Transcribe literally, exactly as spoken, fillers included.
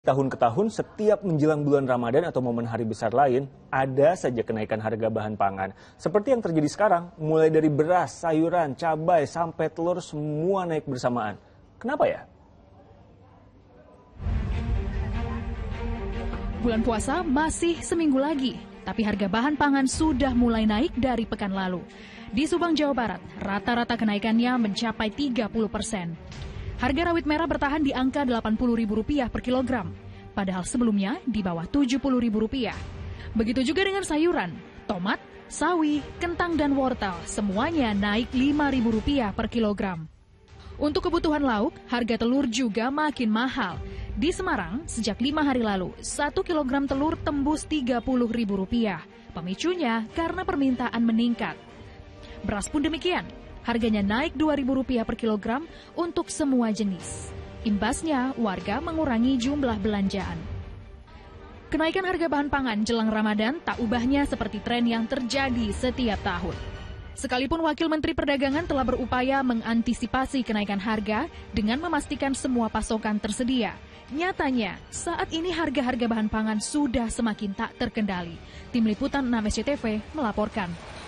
Tahun ke tahun, setiap menjelang bulan Ramadan atau momen hari besar lain, ada saja kenaikan harga bahan pangan. Seperti yang terjadi sekarang, mulai dari beras, sayuran, cabai, sampai telur, semua naik bersamaan. Kenapa ya? Bulan puasa masih seminggu lagi, tapi harga bahan pangan sudah mulai naik dari pekan lalu. Di Subang, Jawa Barat, rata-rata kenaikannya mencapai tiga puluh persen. Harga rawit merah bertahan di angka delapan puluh ribu rupiah per kilogram, padahal sebelumnya di bawah tujuh puluh ribu rupiah. Begitu juga dengan sayuran, tomat, sawi, kentang, dan wortel, semuanya naik lima ribu rupiah per kilogram. Untuk kebutuhan lauk, harga telur juga makin mahal. Di Semarang, sejak lima hari lalu, satu kilogram telur tembus tiga puluh ribu rupiah. Pemicunya karena permintaan meningkat. Beras pun demikian. Harganya naik dua ribu rupiah per kilogram untuk semua jenis. Imbasnya, warga mengurangi jumlah belanjaan. Kenaikan harga bahan pangan jelang Ramadan tak ubahnya seperti tren yang terjadi setiap tahun. Sekalipun Wakil Menteri Perdagangan telah berupaya mengantisipasi kenaikan harga dengan memastikan semua pasokan tersedia, nyatanya saat ini harga-harga bahan pangan sudah semakin tak terkendali. Tim Liputan enam S C T V melaporkan.